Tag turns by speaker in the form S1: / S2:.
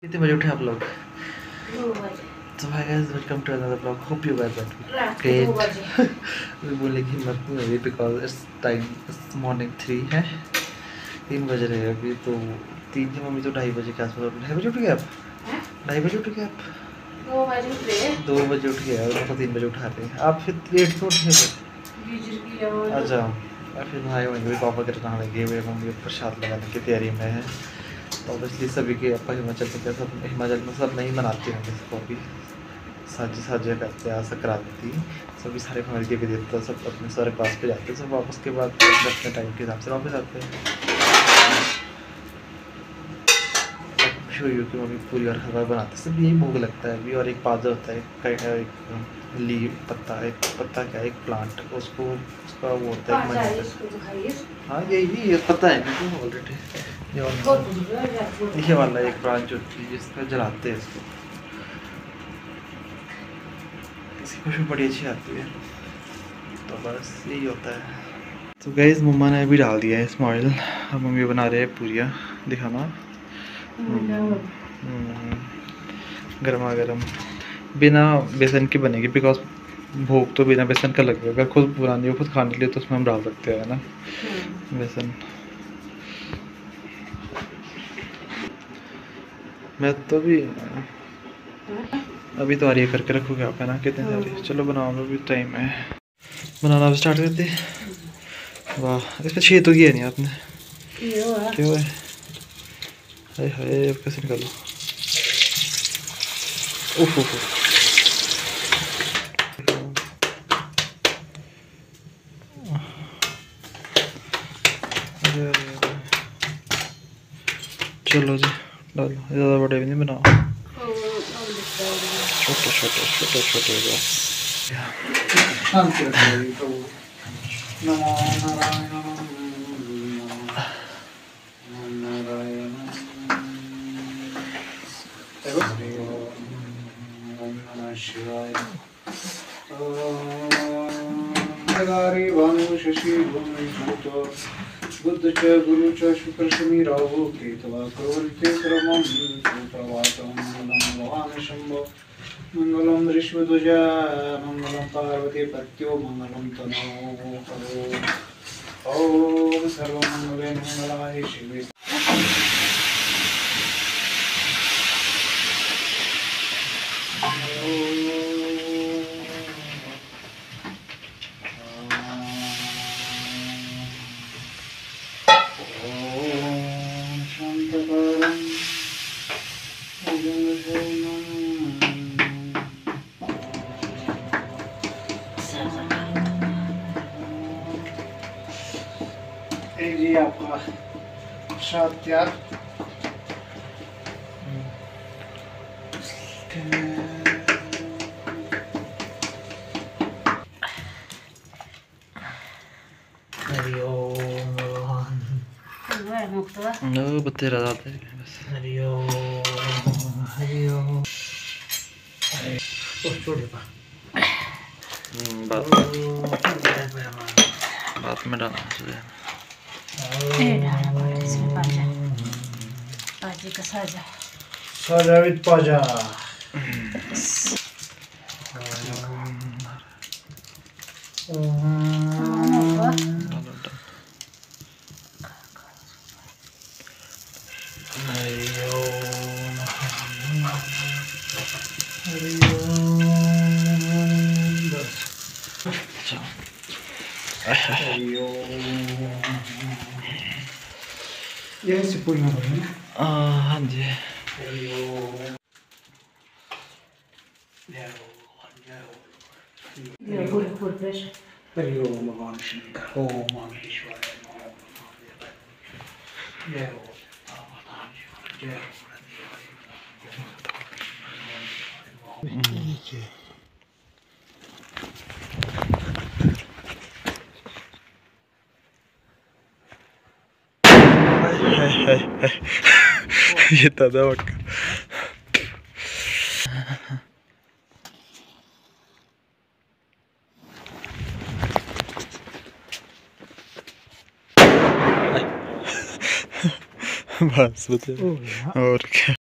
S1: कितने बजे उठे आप लोग?
S2: 2 बजे।
S1: तो hi guys, welcome to another blog. Hope you guys are
S2: रात के 2 बजे।
S1: मैं बोलने की हिम्मत नहीं हो रही बिकॉज इट्स टाइम मॉर्निंग 3 है, 3 बज रहे हैं अभी। तो 3 की मम्मी तो 2:30 बजे के आसपास 2:30 बजे उठ गए आप? 2:30 बजे उठ गए आप?
S2: 2 बजे उठ गए।
S1: 2 बजे उठ गए और उनको 3 बजे उठा रहे हैं आप, फिर लेट क्यों उठे फिर? अच्छा, और फिर भाई होंगे पापा के नहाने गए हुए, मम्मी प्रसाद लगाने की तैयारी में है। तो ऑब्वियसली सभी के अपा हिमाचल में क्या, सब हिमाचल में सब नहीं मनाते हैं इसको अभी, साझे करते हैं संक्रांति। सभी सारे फैमिली के भी देते हैं, सब अपने सारे क्लास पे जाते हैं, सब वापस के बाद अपने टाइम के हिसाब से वापस आते हैं। की मम्मी पूरी और हलवा बनाते हैं, सब यही भोग लगता है अभी। और एक पाजा होता है, एक लीव पत्ता, एक पत्ता क्या, एक प्लांट, उसको उसका वो होता है। हाँ यही पता है मेरे को ऑलरेडी। ये वाला एक ब्रांच होती है जिसका जलाते हैं इसको, इसकी खुशबू बड़ी अच्छी आती है। तो बस यही होता है। तो गाइस मम्मा ने अभी डाल दिया है स्माइल, और मम्मी बना रहे हैं पूरियाँ, दिखाना। गर्मा गर्म बिना बेसन की बनेगी, बिकॉज भोग तो बिना बेसन का लगेगा। अगर खुद बनानी हो, खुद खाने के लिए, तो उसमें हम डाल सकते हैं ना बेसन। मैं तो अभी तो आ रही है, करके रखोगे आप, है ना? कितने सारे, चलो बनाओ, अभी टाइम है, बनाना भी स्टार्ट करते। वाह, इसमें छेद तो किया नहीं आपने? क्यों है? हाय हाय, अब कैसे निकालो? उफ उफ उफ। चलो जी डालो, ज़्यादा बड़े भी नहीं बनाओ, छोटे छोटे छोटे छोटे बस। बुद्ध च गुरु च शुक्र शनि राहु केतवा प्रवृत्ति क्रमं सुप्रभातं मंगलं भवान् शंभो मंगलं ऋष्वध्वजा मंगलं पार्वती पत्यो मंगलं तनो हरो। ओम सर्वमंगले मंगलाय शिवे। जी आपका प्रसाद तैयार। बतेरा जाते हैं बस। बात में डालना
S2: का साजा
S1: साजा विद पाजा। ये सिपुल में है। हाँ जी। हरि ओम भगवान शंकर, ओम महेश्वराय नमः। जय हो जय ये दादा वक्का बस बता और क्या।